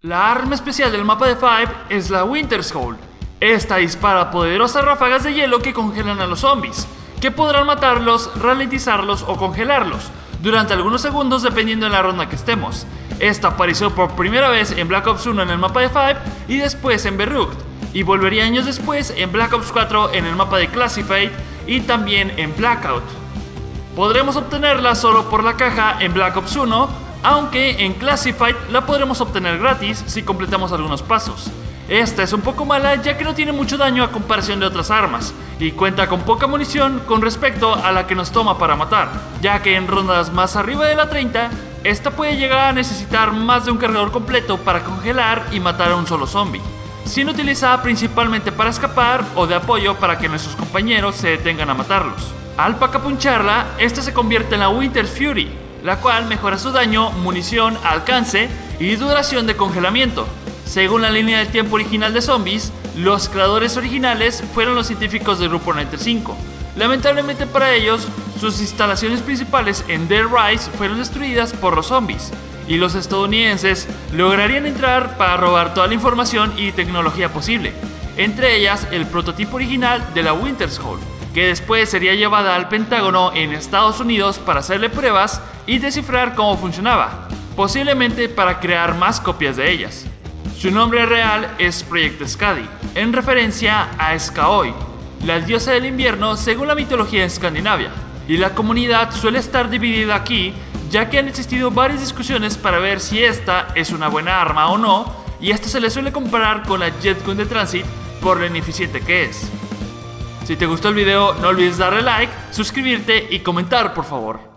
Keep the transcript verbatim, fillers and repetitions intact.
La arma especial del mapa de Five es la Winter's Hold. Esta dispara poderosas ráfagas de hielo que congelan a los zombies, que podrán matarlos, ralentizarlos o congelarlos durante algunos segundos dependiendo de la ronda que estemos. Esta apareció por primera vez en Black Ops uno en el mapa de Five y después en Beirut, y volvería años después en Black Ops cuatro en el mapa de Classified y también en Blackout. Podremos obtenerla solo por la caja en Black Ops uno, aunque en Classified la podremos obtener gratis si completamos algunos pasos. Esta es un poco mala ya que no tiene mucho daño a comparación de otras armas y cuenta con poca munición con respecto a la que nos toma para matar, ya que en rondas más arriba de la treinta, esta puede llegar a necesitar más de un cargador completo para congelar y matar a un solo zombie, siendo utilizada principalmente para escapar o de apoyo para que nuestros compañeros se detengan a matarlos. Al pacapuncharla, esta se convierte en la Winter's Fury, la cual mejora su daño, munición, alcance y duración de congelamiento. Según la línea del tiempo original de zombies, los creadores originales fueron los científicos del grupo noventa y cinco. Lamentablemente para ellos, sus instalaciones principales en Dead Rise fueron destruidas por los zombies, y los estadounidenses lograrían entrar para robar toda la información y tecnología posible, entre ellas el prototipo original de la Winter's Hold, que después sería llevada al Pentágono en Estados Unidos para hacerle pruebas y descifrar cómo funcionaba, posiblemente para crear más copias de ellas. Su nombre real es Project Skadi, en referencia a Skaoi, la diosa del invierno según la mitología de Escandinavia, y la comunidad suele estar dividida aquí, ya que han existido varias discusiones para ver si esta es una buena arma o no, y esta se le suele comparar con la Jetgun de Transit por lo ineficiente que es. Si te gustó el video, no olvides darle like, suscribirte y comentar por favor.